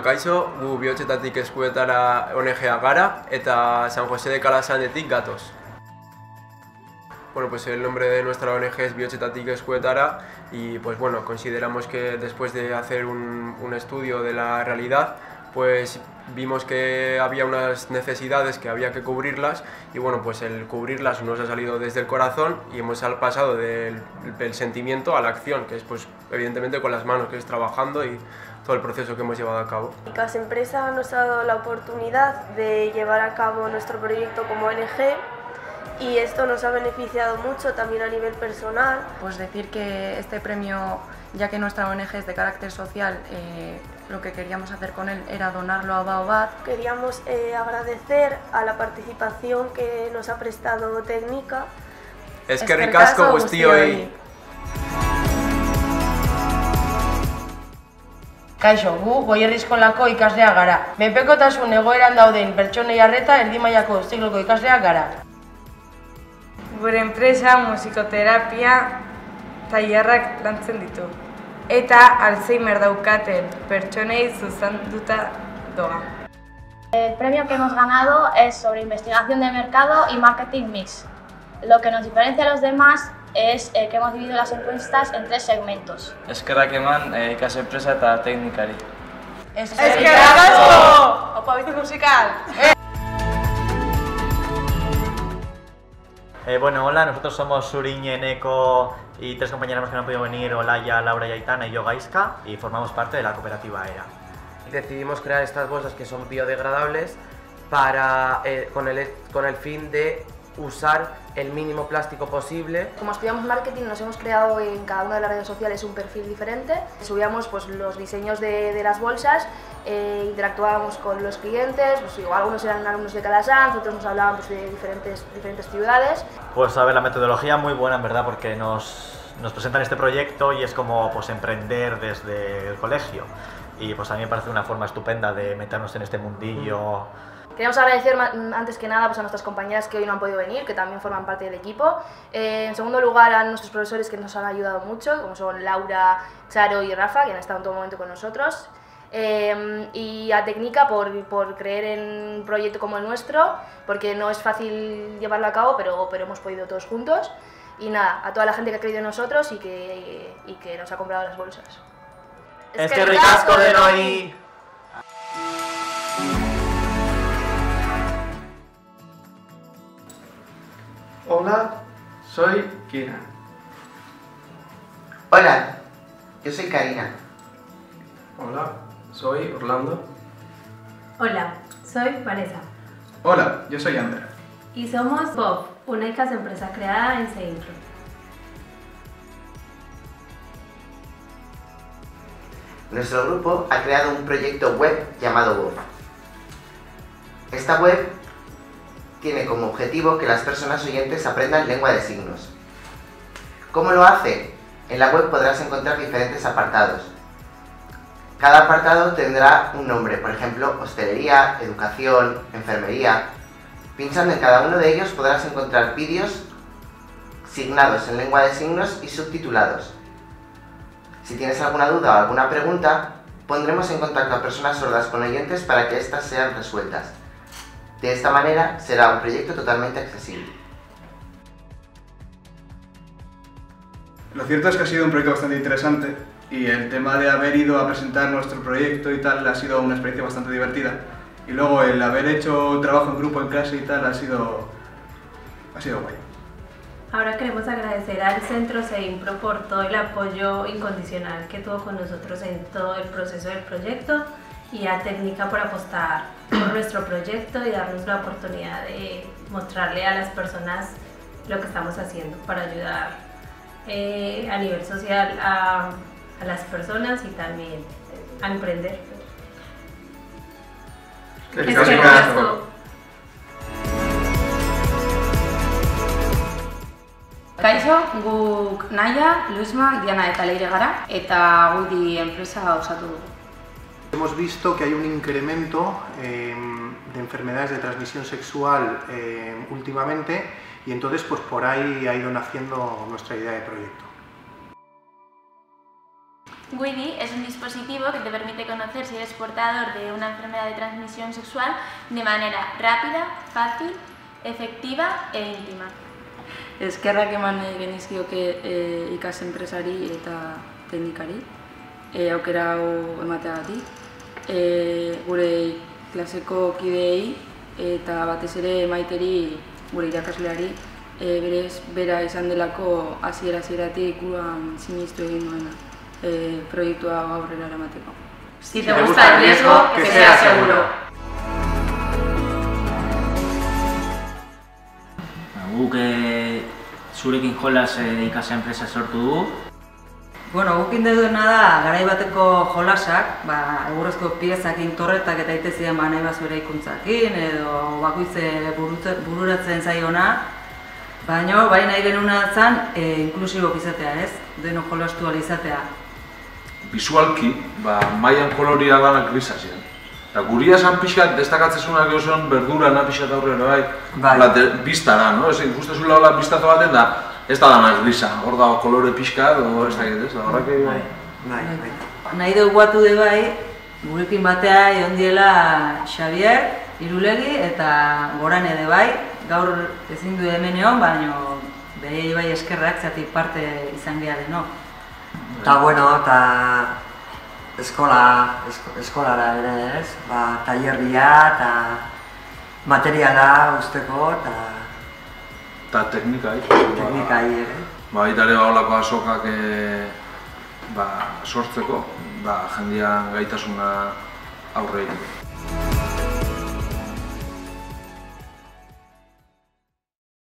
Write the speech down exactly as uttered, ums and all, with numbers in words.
Kaixo, gu Bihotzetatik Eskuetara O N G-a gara eta San José de Calasanetik gatoz. Bueno, pues el nombre de nuestra O N G es Bihotzetatik Eskuetara y pues bueno, consideramos que después de hacer un, un estudio de la realidad, pues vimos que había unas necesidades que había que cubrirlas y bueno, pues el cubrirlas nos ha salido desde el corazón y hemos pasado del, del sentimiento a la acción, que es pues evidentemente con las manos, que es trabajando y todo el proceso que hemos llevado a cabo. Cas Empresa nos ha dado la oportunidad de llevar a cabo nuestro proyecto como O N G y esto nos ha beneficiado mucho también a nivel personal. Pues decir que este premio, ya que nuestra O N G es de carácter social, eh, lo que queríamos hacer con él era donarlo a Baobab. Queríamos eh, agradecer a la participación que nos ha prestado Técnica. Eskerrik asko guztioi. Kaixo, gu Goierri eskolako ikaslea gara. Menpekotasun egoeran dauden pertsonei arreta erdi mailako zikloko ikasleak gara. Gure enpresa musikoterapia tailerrak lantzen ditu. Eta Alzheimer daukaten pertsonei zuzenduta doa. El premio que hemos ganado es sobre investigación de mercado y marketing mix. Lo que nos diferencia a los demás es eh, que hemos dividido las encuestas en tres segmentos. Eskerrak eman eh, Kas Enpresa eta teknikari. Eskerrik asko! Opa bici musical! Eh, bueno, hola, nosotros somos Suriñ, Eneco y tres compañeras más que no han podido venir, Olaya, Laura y Aitana y yo, Gaiska, y formamos parte de la cooperativa ERA. Decidimos crear estas bolsas que son biodegradables para, eh, con, el, con el fin de usar el mínimo plástico posible. Como estudiamos marketing, nos hemos creado en cada una de las redes sociales un perfil diferente. Subíamos pues, los diseños de, de las bolsas, eh, interactuábamos con los clientes, pues, igual algunos eran alumnos de Calasanz, otros nos hablaban pues, de diferentes, diferentes ciudades. Pues a ver, la metodología muy buena en verdad, porque nos, nos presentan este proyecto y es como pues, emprender desde el colegio. Y pues a mí me parece una forma estupenda de meternos en este mundillo. Mm. Queremos agradecer antes que nada pues, a nuestras compañeras que hoy no han podido venir, que también forman parte del equipo. Eh, en segundo lugar, a nuestros profesores que nos han ayudado mucho, como son Laura, Charo y Rafa, que han estado en todo momento con nosotros. Eh, y a Técnica por, por creer en un proyecto como el nuestro, porque no es fácil llevarlo a cabo, pero, pero hemos podido todos juntos. Y nada, a toda la gente que ha creído en nosotros y que, y que nos ha comprado las bolsas. Eskerrik asko denoi! Hola, soy Kira. Hola, yo soy Karina. Hola, soy Orlando. Hola, soy Vanessa. Hola, yo soy Ander. Y somos Bob, una Kas Empresa creada en Seimpro. Nuestro grupo ha creado un proyecto web llamado Bob. Esta web tiene como objetivo que las personas oyentes aprendan lengua de signos. ¿Cómo lo hace? En la web podrás encontrar diferentes apartados. Cada apartado tendrá un nombre, por ejemplo, hostelería, educación, enfermería. Pinchando en cada uno de ellos podrás encontrar vídeos signados en lengua de signos y subtitulados. Si tienes alguna duda o alguna pregunta, pondremos en contacto a personas sordas con oyentes para que éstas sean resueltas. De esta manera será un proyecto totalmente accesible. Lo cierto es que ha sido un proyecto bastante interesante y el tema de haber ido a presentar nuestro proyecto y tal ha sido una experiencia bastante divertida. Y luego el haber hecho trabajo en grupo en clase y tal ha sido, ha sido guay. Ahora queremos agradecer al Centro Seimpro por todo el apoyo incondicional que tuvo con nosotros en todo el proceso del proyecto y a Técnica por apostar por nuestro proyecto y darnos la oportunidad de mostrarle a las personas lo que estamos haciendo para ayudar eh, a nivel social a, a las personas y también a emprender. Eskerrik asko. Kaixo, guk Naia, Luisma, Diana eta Leire gara, eta Goierri enpresa osatu dugu. Hemos visto que hay un incremento eh, de enfermedades de transmisión sexual eh, últimamente y entonces pues por ahí ha ido naciendo nuestra idea de proyecto. Guidi es un dispositivo que te permite conocer si eres portador de una enfermedad de transmisión sexual de manera rápida, fácil, efectiva e íntima. Eskerrak eman genizkioke e, ikas enpresari eta teknikari e, aukera hau emateagatik. E, gure klaseko kideei eta batez ere Maiteri, gure irakasleari, e, berez bera izan delako hasiera hasieratik guan sinistu egin duena e, proiektua aurrera eramateko. Si te gusta el riesgo, que sea seguro. Guk zurekin jolas ikas enpresa sortu dugu. Bueno, guk inde duena da, garai bateko jolasak, ba, egurrezko piezakin torretak eta itezien ba, nahi bazure ikuntzakin, edo bakoitze bururatzen zaiona, baina bai nahi genuna zen e, inklusibok izatea, ez? Deno jolastu ala izatea. Bisualki, ba, maian koloria danak grisa ziren. Guria esan pixkat, destakatzezunak egon berdura na pixkat aurrera bai, bai. Bizta da, no? Ikustezula hola biztazo baten da, ez da danak grisa, hor da kolore pixkat, o ez da ez, horrak egin bai. Bai, bai. Nahi dugu batu de bai, gurekin batea egon diela Xavier, Irulegi eta Gorane de bai, gaur ezin du hemen egon, baina behi bai eskerrak zatik parte izan geha deno. Eta bueno, eta eskola, esko, eskolara ere ez, ba, tailerria eta materiala usteko eta eta teknikai. Teknikai ere. Ba, baita ere holako azokak e, ba, sortzeko, ba, jendean gaitasuna aurre egiteko.